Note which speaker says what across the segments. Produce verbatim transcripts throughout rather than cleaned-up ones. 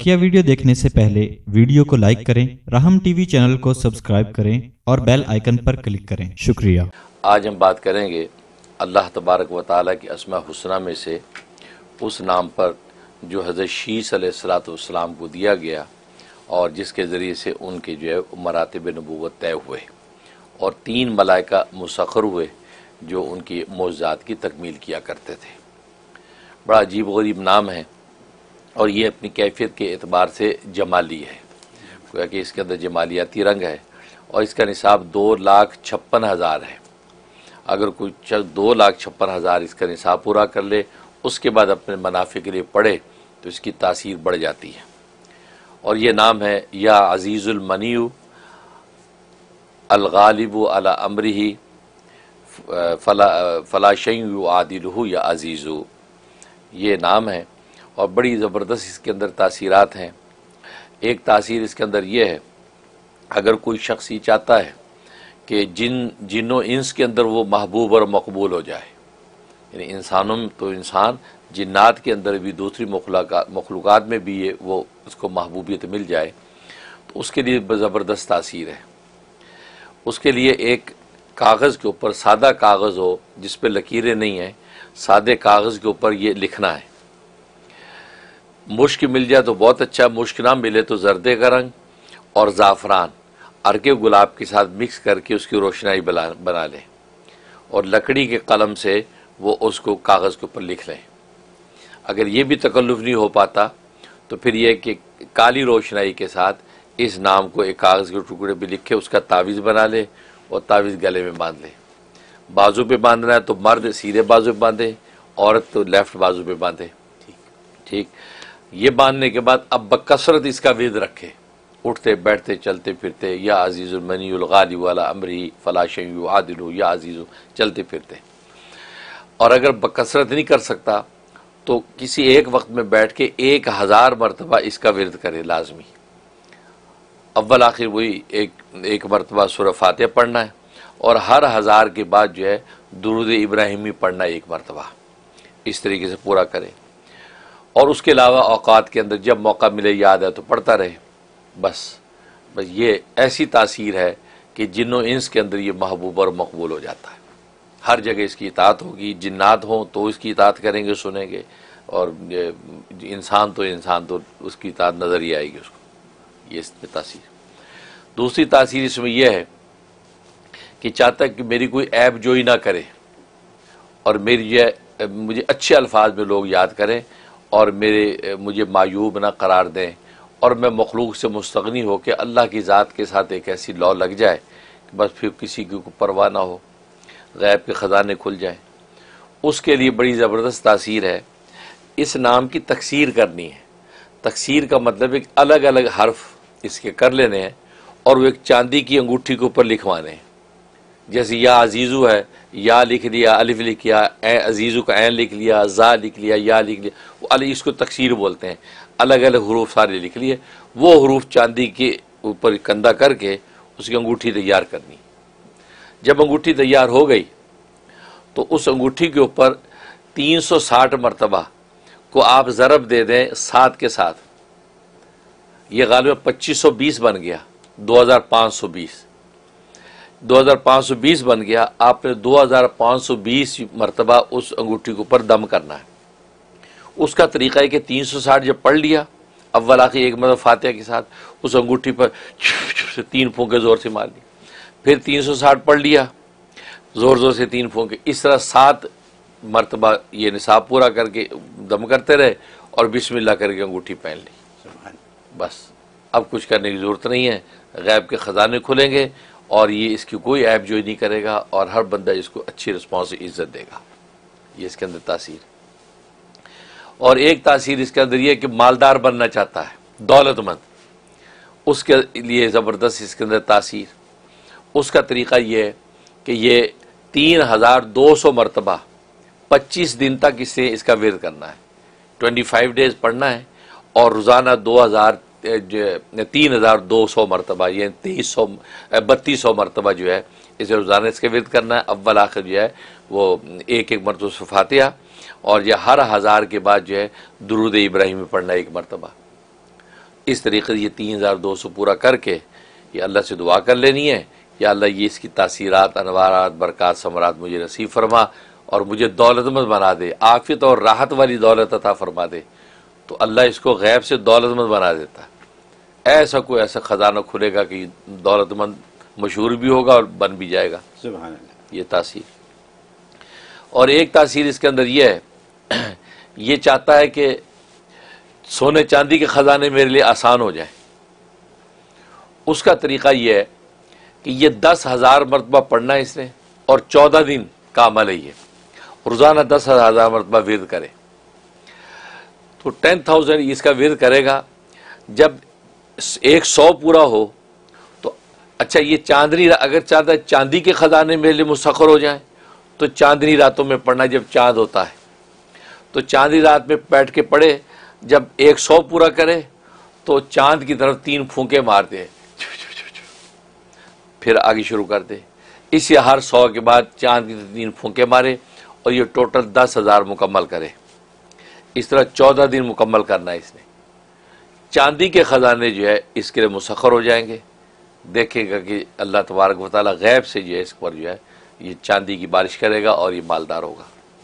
Speaker 1: बकिया video देखने से पहले वीडियो को लाइक करें, राहम टीवी चैनल को सब्सक्राइब करें और बेल आइकन पर क्लिक करें। शुक्रिया।
Speaker 2: आज हम बात करेंगे अल्लाह तबारक व तआला की अस्मा हुस्ना में से उस नाम पर जो हज़रत शीस अलैहिस्सलातु वस्सलाम को दिया गया और जिसके ज़रिए से उनके जो है मरातिब नबूवत तय हुए और तीन मलाइका मुसख्खर हुए जो उनकी मौजज़ात की तकमील किया करते थे। बड़ा अजीब गरीब नाम है और ये अपनी कैफियत के एतबार से जमाली है, गोया कि इसके अंदर जमालियाती रंग है और इसका निसाब दो लाख छप्पन हज़ार है। अगर कोई दो लाख छप्पन हज़ार इसका निसाब पूरा कर ले, उसके बाद अपने मुनाफे के लिए पढ़े तो इसकी तासीर बढ़ जाती है। और ये नाम है या अज़ीज़ुल मनीयु अल-गालिबु अला अम्रिही फला फला शै'उन युआदिलुहु या अज़ीज़ु, ये नाम है और बड़ी ज़बरदस्त इसके अंदर तासीरात हैं। एक तासीर इसके अंदर ये है, अगर कोई शख्स ये चाहता है कि जिन जिन्नों इंस के अंदर वो महबूब और मकबूल हो जाए, यानी इंसानों में तो इंसान, जिन्नात के अंदर भी दूसरी मखलूक़ात में भी ये वो उसको महबूबियत मिल जाए, तो उसके लिए ज़बरदस्त तासीर है। उसके लिए एक कागज़ के ऊपर सादा कागज़ हो जिस पे लकीरें नहीं हैं, सादे कागज़ के ऊपर ये लिखना है। मुश्क मिल जाए तो बहुत अच्छा, मुश्क ना मिले तो जर्दे का रंग और ज़ाफ़रान अर्के गुलाब के साथ मिक्स करके उसकी रोशनाई बना बना लें और लकड़ी के कलम से वो उसको कागज़ के ऊपर लिख लें। अगर ये भी तकल्लुफ़ नहीं हो पाता तो फिर यह कि काली रोशनाई के साथ इस नाम को एक कागज़ के टुकड़े पे लिखे, उसका तावीज़ बना ले और तावीज़ गले में बांध ले। बाजू पे बांधना है तो मर्द सीधे बाजू पे बांधे, औरत तो लेफ़्ट बाजू पे बांधे। ठीक ठीक ये बांधने के बाद अब बकसरत इसका विद रखे, उठते बैठते चलते फिरते, या अज़ीज़ुल मनीयुल गालिबु अला अम्रिही फला शै'उन युआदिलुहु या अज़ीज़ु, चलते फिरते। और अगर बकसरत नहीं कर सकता तो किसी एक वक्त में बैठ के एक हज़ार मरतबा इसका विरद करे लाजमी। अव्वल आखिर वही एक एक मरतबा सूरह फातिहा पढ़ना है और हर हज़ार के बाद जो है दुरूद इब्राहिमी पढ़ना है एक मरतबा। इस तरीके से पूरा करें और उसके अलावा औकात के अंदर जब मौका मिले, याद है तो पढ़ता रहे। बस बस ये ऐसी तासीर है कि जिन्नों इंस के अंदर ये महबूब और मकबूल हो जाता है। हर जगह इसकी इताअत होगी, जिन्नात हों तो इसकी इताअत करेंगे, सुनेंगे, और इंसान तो इंसान तो उसकी इताअत नज़र ही आएगी उसको। ये इसमें तासीर। दूसरी तासीर इसमें यह है कि चाहता है कि मेरी कोई ऐब जोई ना करे और मेरी जो मुझे अच्छे अल्फाज में लोग याद करें और मेरे मुझे मायूब ना करार दें और मैं मखलूक से मुस्तगनी हो के अल्लाह की ज़ात के साथ एक ऐसी लौ लग जाए कि बस फिर किसी की परवाह ना हो, गैब के ख़जाने खुल जाएं। उसके लिए बड़ी ज़बरदस्त तासीर है। इस नाम की तकसीर करनी है। तकसीर का मतलब एक अलग अलग हर्फ इसके कर लेने हैं और वो एक चांदी की अंगूठी के ऊपर लिखवाने हैं। जैसे या अजीज़ू है, या लिख लिया, अलिफ लिख लिया, ए अजीज़ू का ऐन लिख लिया, जा लिख लिया, या लिख लिया, वो अली इसको तकसीर बोलते हैं। अलग अलग हरूफ सारे लिख लिए, वो हरूफ चांदी के ऊपर कंधा करके उसकी अंगूठी तैयार करनी। जब अंगूठी तैयार हो गई तो उस अंगूठी के ऊपर तीन सौ साठ मरतबा को आप ज़रब दे दें सात के साथ। ये गालिबन पच्चीस सौ बीस बन गया, दो हज़ार पाँच सौ बीस दो हज़ार पाँच सौ बीस बन गया। आपने दो हज़ार पाँच सौ बीस मरतबा उस अंगूठी के ऊपर दम करना है। उसका तरीका है कि तीन सौ साठ जब पढ़ लिया, अव्वल आखिर एक मतलब फातिहा के साथ, उस अंगूठी पर से तीन फूंके ज़ोर से मार ली, फिर तीन सौ साठ पढ़ लिया, ज़ोर ज़ोर से तीन फूंके, इस तरह सात मरतबा ये निसाब पूरा करके दम करते रहे और बिस्मिल्लाह करके अंगूठी पहन ली। बस अब कुछ करने की ज़रूरत नहीं है। गैब के ख़जाने खुलेंगे और ये इसकी कोई ऐब जोई नहीं करेगा और हर बंदा इसको अच्छी रिस्पॉन्स इज़्ज़त देगा। ये इसके अंदर तासीर। और एक तासीर इसके अंदर ये कि मालदार बनना चाहता है, दौलतमंद, उसके लिए ज़बरदस्त इसके अंदर तासीर। उसका तरीक़ा ये है कि ये तीन हज़ार दो सौ मरतबा पच्चीस दिन तक इसे इसका विरद करना है। ट्वेंटी फाइव डेज़ पढ़ना है और रोज़ाना दो हज़ार तीन हज़ार दो सौ मरतबा, ये तेईस सौ बत्तीस सौ मरतबा जो है इसे रोज़ाना इसके विरद करना है। अव्वल आखिर जो है वो एक एक मरतबा फातिहा और यह हर हज़ार के बाद जो है दुरूद इब्राहिमी पढ़ना एक मरतबा। اس طریقے سے یہ تین ہزار دو سو پورا کر کے یہ اللہ سے دعا کر لینی ہے، یا اللہ یہ اس کی تاثیرات، انوارات، برکات، ثمرات مجھے نصیب فرما اور مجھے دولت مند بنا دے، عافیت اور راحت والی دولت عطا فرما دے، تو اللہ اس کو غیب سے دولت مند بنا دیتا ہے۔ ایسا کوئی ایسا خزانہ کھلے گا کہ دولت مند مشہور بھی ہوگا اور بن بھی جائے گا۔
Speaker 3: سبحان اللہ۔
Speaker 2: یہ تاثیر، اور ایک تاثیر اس کے اندر یہ ہے، یہ چاہتا ہے کہ سونے چاندی کے خزانے میرے لیے آسان ہو جائیں۔ اس کا طریقہ یہ ہے کہ یہ دس ہزار مرتبہ پڑھنا ہے اس نے، اور چودہ دن کا عمل ہے یہ، روزانہ دس ہزار مرتبہ ورد کرے، تو ٹین تھاؤزینڈ اس کا ورد کرے گا۔ جب ایک سو پورا ہو تو اچھا یہ چاندنی، اگر چاہتا ہے چاندی کے خزانے میرے لیے مسخر ہو جائیں تو چاندنی راتوں میں پڑھنا، جب چاند ہوتا ہے تو چاندنی رات میں بیٹھ کے پڑھے، جب ایک سو پورا کرے تو چاند کی طرف تین پھونکے مار دے، پھر آگے شروع کر دے، اسی ہر سو کے بعد چاند کی تین پھونکے مارے، اور یہ ٹوٹل دس ہزار مکمل کرے۔ اس طرح چودہ دن مکمل کرنا ہے اس نے۔ چاندی کے خزانے جو ہے اس کے لیے مسخر ہو جائیں گے، دیکھے گا کہ اللہ تبارک و تعالیٰ غیب سے جو ہے اس پر جو ہے یہ چاندی کی بارش کرے گا اور یہ مالدار ہوگا،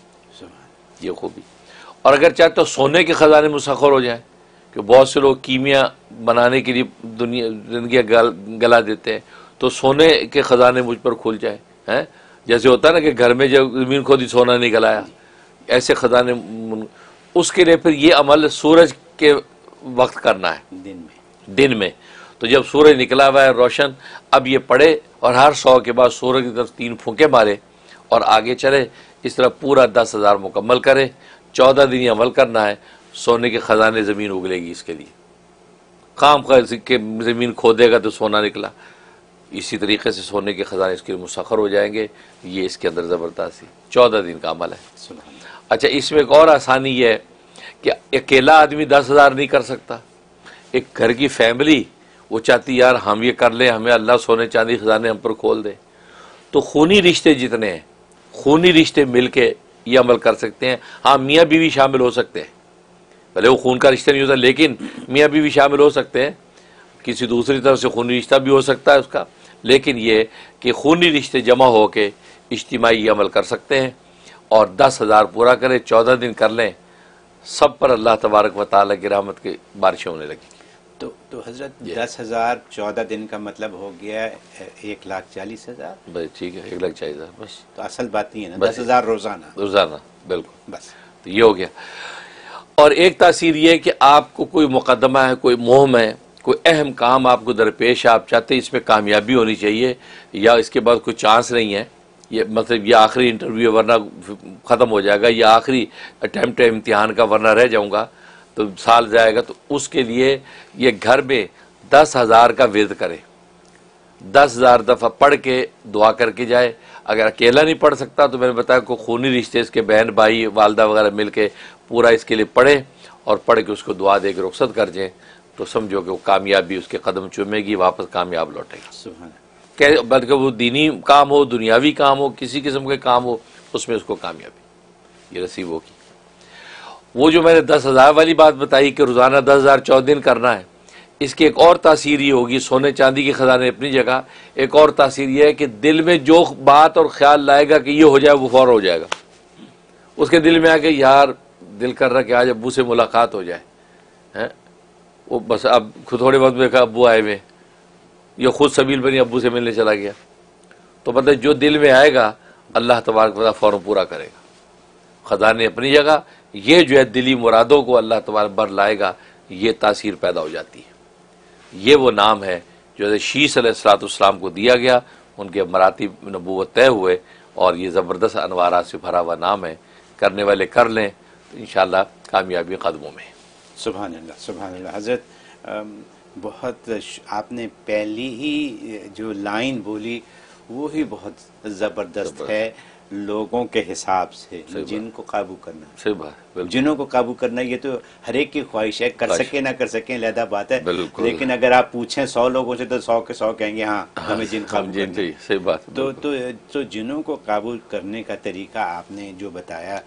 Speaker 2: یہ خوبی۔ اور اگر چاہتے تو سونے کے خزانے مسخر ہو جائیں، کہ بہت سے لوگ کیمیا بنانے کے لیے دنیا زندگی گل گلا دیتے ہیں، تو سونے کے خزانے مجھ پر کھل جائیں، ہیں جیسے ہوتا ہے نا کہ گھر میں جب زمین کھودی سونا نکل آیا، ایسے خزانے۔ اس کے لیے پھر یہ عمل سورج کے وقت کرنا ہے،
Speaker 3: دن میں
Speaker 2: دن میں۔ تو جب سورج نکلا ہوا ہے روشن، اب یہ پڑھے اور ہر سو کے بعد سورج کی طرف تین پھونکے مارے اور آگے چلے، اس طرح پورا دس ہزار مکمل کرے۔ چودہ دن یہ عمل کرنا ہے، سونے کے خزانے زمین اگلے گی اس کے لیے۔ خام خواہ کہ زمین کھودے گا تو سونا نکلا، اسی طریقے سے سونے کے خزانے اس کے لیے مسخر ہو جائیں گے۔ یہ اس کے اندر زبردستی چودہ دن کا عمل ہے۔
Speaker 3: سبحان اللہ۔
Speaker 2: اچھا، اس میں ایک اور آسانی یہ ہے کہ اکیلا آدمی دس ہزار نہیں کر سکتا، ایک گھر کی فیملی وہ چاہتی یار ہم یہ کر لیں، ہمیں اللہ سونے چاندی خزانے ہم پر کھول دے، تو خونی رشتے جتنے ہیں، خونی رشتے مل کے یہ عمل کر سکتے ہیں۔ ہاں میاں بیوی شامل ہو سکتے ہیں، بھلے وہ خون کا رشتہ نہیں ہوتا لیکن میاں بیوی شامل ہو سکتے ہیں، کسی دوسری طرف سے خونی رشتہ بھی ہو سکتا ہے اس کا، لیکن یہ کہ خونی رشتے جمع ہو کے اجتماعی عمل کر سکتے ہیں، اور دس ہزار پورا کرے، چودہ دن کر لیں، سب پر اللہ تبارک و تعالیٰ کی رحمت کی بارشیں ہونے لگی۔
Speaker 3: تو تو حضرت دس ہزار چودہ دن کا مطلب ہو گیا ایک لاکھ چالیس ہزار۔
Speaker 2: بس ٹھیک ہے، ایک لاکھ چالیس ہزار بس
Speaker 3: تو اصل بات نہیں ہے نا،
Speaker 2: بس
Speaker 3: دس ہزار روزانہ
Speaker 2: روزانہ، بالکل
Speaker 3: بس۔
Speaker 2: تو یہ ہو گیا۔ اور ایک تاثیر یہ ہے کہ آپ کو کوئی مقدمہ ہے، کوئی مہم ہے، کوئی اہم کام آپ کو درپیش ہے، آپ چاہتے ہیں اس میں کامیابی ہونی چاہیے، یا اس کے بعد کوئی چانس نہیں ہے، یہ مطلب یہ آخری انٹرویو ہے ورنہ ختم ہو جائے گا، یہ آخری اٹیمپٹ ہے امتحان کا ورنہ رہ جاؤں گا تو سال جائے گا، تو اس کے لیے یہ گھر میں دس ہزار کا ورد کرے، دس ہزار دفعہ پڑھ کے دعا کر کے جائے۔ اگر اکیلا نہیں پڑھ سکتا تو میں نے بتایا کو خونی رشتے اس کے بہن بھائی والدہ وغیرہ مل کے پورا اس کے لیے پڑھے اور پڑھ کے اس کو دعا دے کے رخصت کر جائیں، تو سمجھو کہ وہ کامیابی اس کے قدم چومے گی، واپس کامیاب لوٹے گا۔
Speaker 3: سبحان اللہ۔
Speaker 2: کہ بلکہ وہ دینی کام ہو، دنیاوی کام ہو، کسی قسم کے کام ہو، اس میں اس کو کامیابی یہ نصیب ہوگی۔ وہ جو میں نے دس ہزار والی بات بتائی کہ روزانہ دس ہزار چودہ دن کرنا ہے، اس کی ایک اور تاثیر یہ ہوگی، سونے چاندی کے خزانے اپنی جگہ، ایک اور تاثیر یہ ہے کہ دل میں جو بات اور خیال لائے گا کہ یہ ہو جائے وہ فوراً ہو جائے گا۔ اس کے دل میں آ کے یار دل کر رہا کہ آج ابو سے ملاقات ہو جائے، ہیں وہ بس اب تھوڑے وقت میں کہا ابو آئے ہوئے، یہ خود سبیل بنی ابو سے ملنے چلا گیا، تو مطلب جو دل میں آئے گا اللہ تبارک و تعالیٰ فوراً پورا کرے گا۔ خزانے اپنی جگہ، یہ جو ہے دلی مرادوں کو اللہ تبارک بر لائے گا، یہ تاثیر پیدا ہو جاتی ہے۔ یہ وہ نام ہے جو حضرت شیس علیہ الصلوۃ والسلام کو دیا گیا، ان کے مراتب نبوت طے ہوئے، اور یہ زبردست انوارات سے بھرا ہوا نام ہے، کرنے والے کر لیں تو انشاءاللہ کامیابی قدموں میں۔
Speaker 3: سبحان اللہ، سبحان اللہ۔ حضرت بہت آپ نے پہلی ہی جو لائن بولی وہی بہت زبردست ہے، لوگوں کے حساب سے جن کو قابو کرنا،
Speaker 2: صحیح بات،
Speaker 3: جنوں کو قابو کرنا، یہ تو ہر ایک کی خواہش ہے، کر سکے نہ کر سکیں علیحدہ بات ہے،
Speaker 2: بالکل۔
Speaker 3: لیکن اگر آپ پوچھیں سو لوگوں سے تو سو کے سو کہیں گے ہاں ہمیں جن قابو کرنا ہے۔
Speaker 2: صحیح بات۔
Speaker 3: تو تو تو جنوں کو قابو کرنے کا طریقہ آپ نے جو بتایا،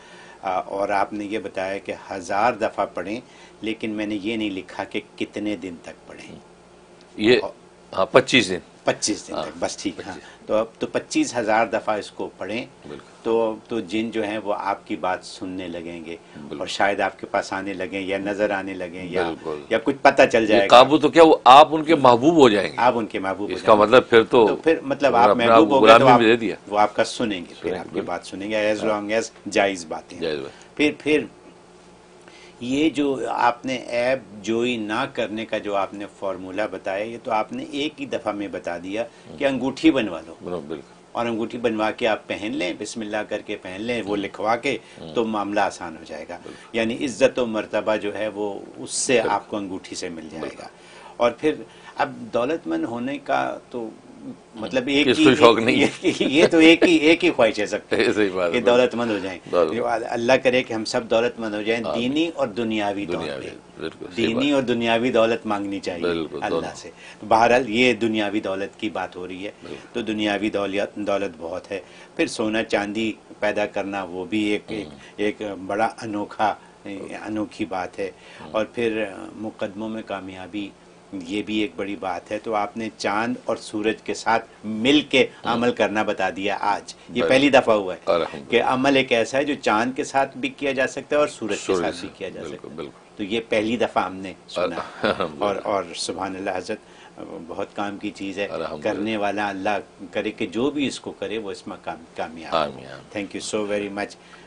Speaker 3: اور آپ نے یہ بتایا کہ ہزار دفعہ پڑھیں، لیکن میں نے یہ نہیں لکھا کہ کتنے دن تک پڑھیں.
Speaker 2: یہ ہاں پچیس دن
Speaker 3: پچیس دن تک، بس ٹھیک. ہاں تو اب تو پچیس ہزار دفعہ اس کو پڑھیں تو تو جن جو ہیں وہ آپ کی بات سننے لگیں گے اور شاید آپ کے پاس آنے لگیں یا نظر آنے لگیں یا یا کچھ پتہ چل جائے گا.
Speaker 2: قابو تو کیا وہ آپ ان کے محبوب ہو جائیں گے،
Speaker 3: آپ ان کے محبوب ہو
Speaker 2: اس کا
Speaker 3: جائیں گے.
Speaker 2: مطلب پھر تو
Speaker 3: پھر مطلب آپ
Speaker 2: اپنے
Speaker 3: محبوب ہو گئے تو
Speaker 2: غلامی
Speaker 3: آپ
Speaker 2: میں دے دیا.
Speaker 3: وہ آپ کا سنیں گے، پھر آپ کی بات سنیں گے ایز لانگ ایز جائز باتیں.
Speaker 2: جائز بات.
Speaker 3: پھر پھر یہ جو آپ نے عیب جوئی نہ کرنے کا جو آپ نے فارمولہ بتایا، یہ تو آپ نے ایک ہی دفعہ میں بتا دیا کہ انگوٹھی بنوا لو،
Speaker 2: بالکل،
Speaker 3: اور انگوٹھی بنوا کے آپ پہن لیں، بسم اللہ کر کے پہن لیں، وہ لکھوا کے تو معاملہ آسان ہو جائے گا. یعنی عزت و مرتبہ جو ہے وہ اس سے آپ کو انگوٹھی سے مل جائے گا. اور پھر اب دولت مند ہونے کا تو مطلب ایک
Speaker 2: کس کو شوق نہیں
Speaker 3: ہی یہ تو ایک ہی ایک ہی خواہش ہے سب کی
Speaker 2: صحیح بات
Speaker 3: کہ
Speaker 2: ہے.
Speaker 3: دولت مند ہو جائیں.
Speaker 2: دولت.
Speaker 3: اللہ کرے کہ ہم سب دولت مند ہو جائیں، دینی اور دنیاوی طور
Speaker 2: دنیاوی،
Speaker 3: پہ
Speaker 2: بالکل صحیح
Speaker 3: دینی اور دنیاوی دولت مانگنی چاہیے
Speaker 2: بالکل،
Speaker 3: اللہ
Speaker 2: دونوں.
Speaker 3: سے. بہرحال یہ دنیاوی دولت کی بات ہو رہی ہے تو دنیاوی دولت دولت بہت ہے. پھر سونا چاندی پیدا کرنا وہ بھی ایک ایک ایک بڑا انوکھا انوکھی بات ہے. اور پھر مقدموں میں کامیابی یہ بھی ایک بڑی بات ہے. تو آپ نے چاند اور سورج کے ساتھ مل کے عمل کرنا بتا دیا آج. یہ پہلی دفعہ ہوا ہے کہ عمل ایک ایسا ہے جو چاند کے ساتھ بھی کیا جا سکتا ہے اور سورج کے ساتھ بھی کیا جا سکتا ہے. تو یہ پہلی دفعہ ہم نے سنا. اور اور سبحان اللہ حضرت بہت کام کی چیز ہے. کرنے والا اللہ کرے کہ جو بھی اس کو کرے وہ اس میں کامیاب. Thank you so very much.